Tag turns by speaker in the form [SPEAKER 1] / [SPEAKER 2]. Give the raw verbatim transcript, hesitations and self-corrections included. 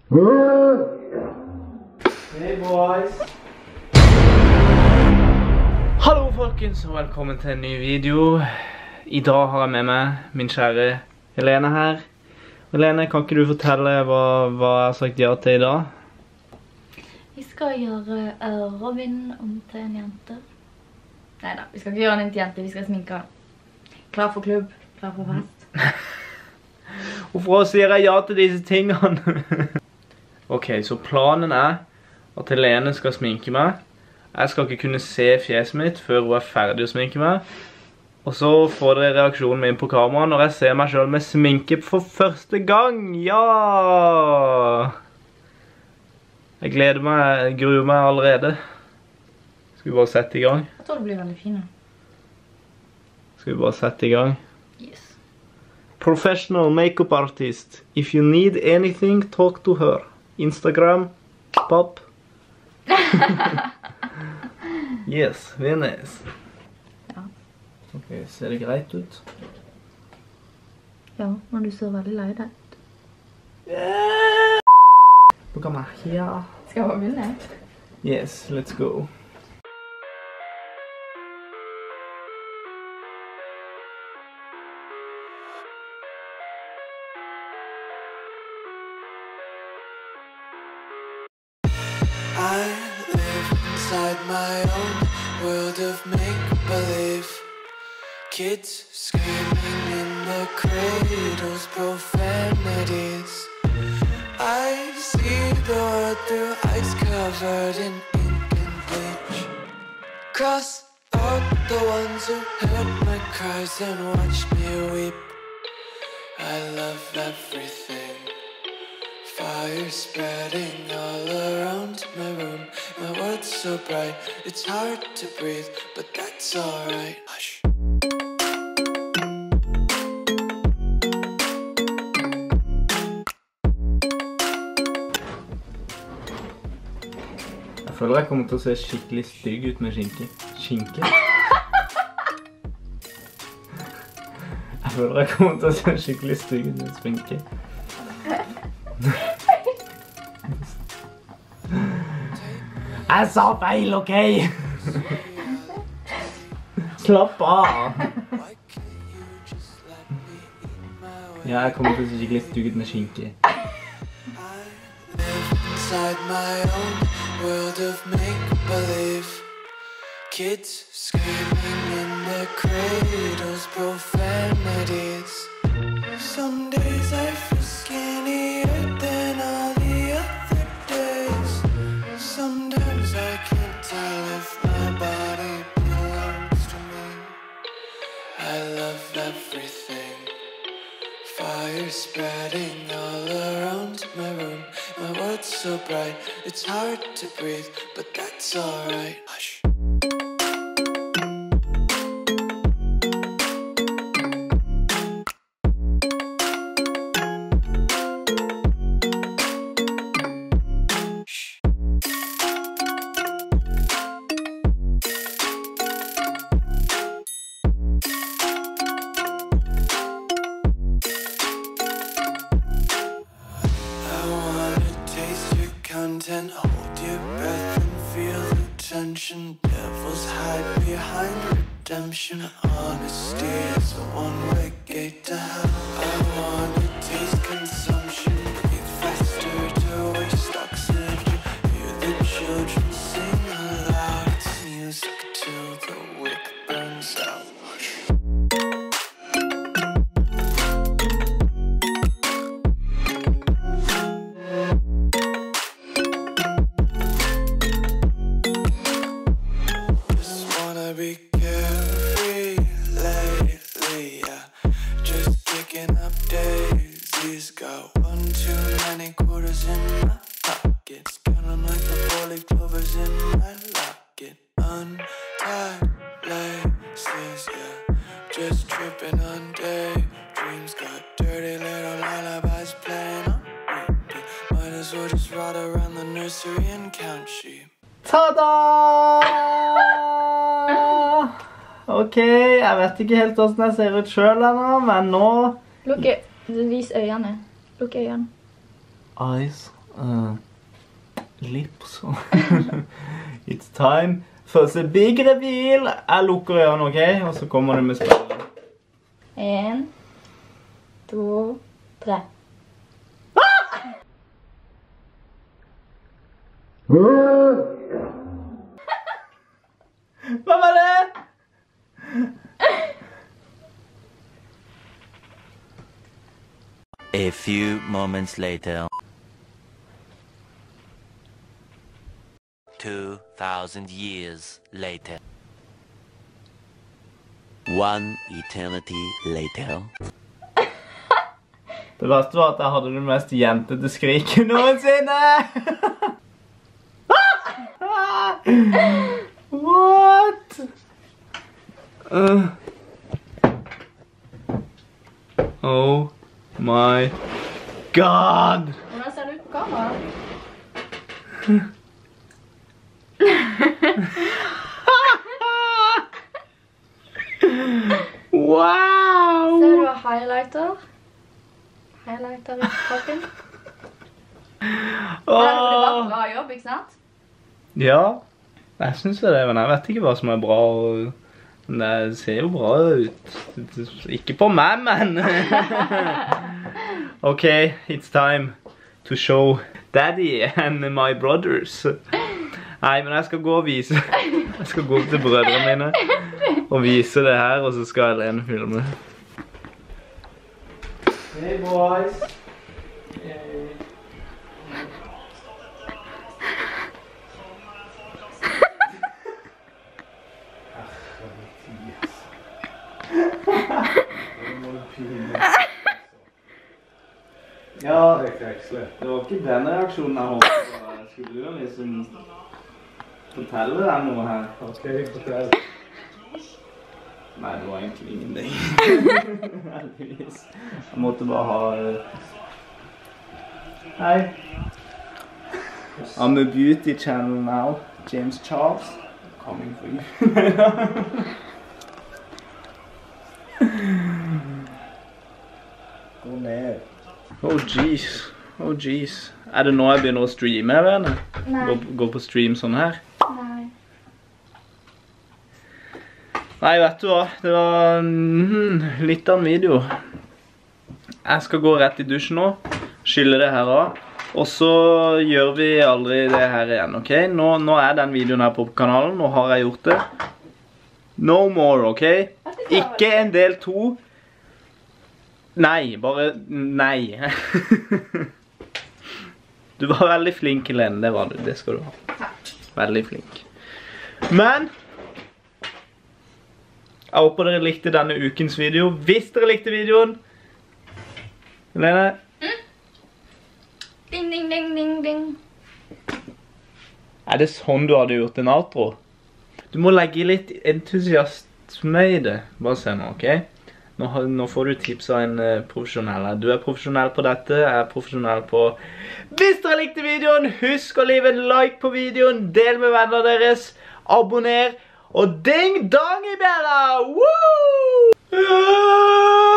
[SPEAKER 1] Hey boys! Hallo folkens, og velkommen til en ny video. I dag har jeg med meg min kjære Helene her. Helene, kan ikke du fortelle hva, hva jeg har sagt ja til i dag?
[SPEAKER 2] Vi skal gjøre uh, Robin om til en jente. Neida, vi skal ikke gjøre den til jente, vi skal sminke den. Klar for klubb, klar for fest.
[SPEAKER 1] Hvorfor sier jeg ja til disse tingene? Ok, så planen er at Helene skal sminke meg. Jeg skal ikke kunne se fjeset mitt før hun er ferdig å sminke meg. Og så får dere reaksjonen min på kamera når jeg ser meg selv med sminke for første gang. Ja! Jeg gleder meg, jeg gruer meg allerede. Skal vi bare sette i gang?
[SPEAKER 2] Jeg tror det blir veldig fint.
[SPEAKER 1] Skal vi bare sette i gang?
[SPEAKER 2] Yes.
[SPEAKER 1] Professional makeup artist. If you need anything, talk to her. Instagram, pop. Yes, very nice.
[SPEAKER 2] Ja.
[SPEAKER 1] Ok, ser det greit ut?
[SPEAKER 2] Ja, men du ser veldig lei deg ut.
[SPEAKER 1] Look at my hair.
[SPEAKER 2] Skal jeg bare begynne?
[SPEAKER 1] Yes, let's go.
[SPEAKER 3] I live inside my own world of make-believe. Kids screaming in the cradles, profanities. I see the world through ice covered in ink and bleach. Cross out the ones who heard my cries and watched me weep. I love everything. Fire spreading all around my room. My world's so bright, it's hard to breathe, but that's alright. Hush.
[SPEAKER 1] Jeg føler jeg kommer til å se skikkelig stygg ut med skinke. Skinke? Jeg føler jeg kommer til å se skikkelig stygg ut med sminke. Jeg sa feil, ok? Slapp av. Ja, jeg kommer til å se skikkelig stygg ut med skinke.
[SPEAKER 3] Inside my own world of make-believe. Kids screaming in their cradles, profanities. Some days I feel skinnier than all the other days. Sometimes I can't tell if my body belongs to me. I love everything. Fire spreading all around my room. My world's so bright, it's hard to breathe, but that's alright. Hush. And hold your breath and feel the tension. Devils hide behind redemption. Honesty is a one-way gate to hell. I wanna taste consumption. Breathe faster to waste oxygen. Hear the children sing aloud. It's music till the wick burns out. Be carefree lately, yeah. Just kicking up daisies. Got one too many quarters in my pockets. Counting like the four-leaf clovers in my locket. Untied laces, yeah. Just tripping on daydreams. Got dirty little lullabies playing on repeat. Might as well just ride around the nursery and count sheep.
[SPEAKER 1] Ta-da! Ok, jeg vet ikke helt hvordan jeg ser ut selv ennå, men nå...
[SPEAKER 2] Lukk, vis øynene. Lukk øynene.
[SPEAKER 1] Eyes Uh, lips. It's time for the big reveal. Jeg lukker øynene, ok? Og så kommer det med spillet.
[SPEAKER 2] En, to, tre.
[SPEAKER 1] Hva var det?
[SPEAKER 4] A few moments later. Two thousand years later. One eternity later.
[SPEAKER 1] Det verste var at jeg hadde det mest jentete skriket noensinne. What? Uh. Oh my god.
[SPEAKER 2] Hvordan ser det ut på kamera?
[SPEAKER 1] Wow.
[SPEAKER 2] Ser du highlighter? Highlighter i kroppen?
[SPEAKER 1] Åh.
[SPEAKER 2] Det var bra jobb, ikke sant?
[SPEAKER 1] Ja, jeg synes det, men jeg vet ikke hva som er bra. Men det ser jo bra ut. Ikke på meg, men. Ok, it's time to show Daddy and my brothers. Nei, men jeg skal gå og vise. Jeg skal gå til brødrene mine og vise det her, og så skal Helene filme. Hey boys. Hey. Ja, det var ikke den reaksjonen jeg håpet på. Skulle du liksom fortelle deg noe her? Ok, fortell. Nei, det var egentlig ingenting. Heldigvis. Jeg måtte bare ha... Hei. I'm a beauty channel now. James Charles. Coming for you. Gå ned. Oh jeez, oh jeez. Er det nå jeg begynner å streame, Helene?
[SPEAKER 2] Nei.
[SPEAKER 1] Gå, gå på stream sånn her?
[SPEAKER 2] Nei.
[SPEAKER 1] Nei, vet du hva? Det var mm, litt av en video. Jeg skal gå rett i dusjen nå, skylle det her av, og så gjør vi aldri det her igjen, ok? Nå, nå er den videoen her på kanalen, nå har jeg gjort det. No more, ok? Ikke en del to. Nei, bare nei. Du var veldig flink, Helene, det var du, det skal du ha. Veldig flink. Men, jeg håper dere likte denne ukens video. Hvis dere likte videoen, Helene?
[SPEAKER 2] Mm. Ding, ding, ding, ding, ding.
[SPEAKER 1] Er det sånn du hadde gjort en outro? Du må legge litt entusiasme i det. Bare se nå, ok? Nå, nå får du tips av en uh, profesjonell. Du er profesjonell på dette, jeg er profesjonell på... Hvis dere likte videoen, husk å leave en like på videoen, del med venner deres, abonner, og ding dong i bjella! Woo!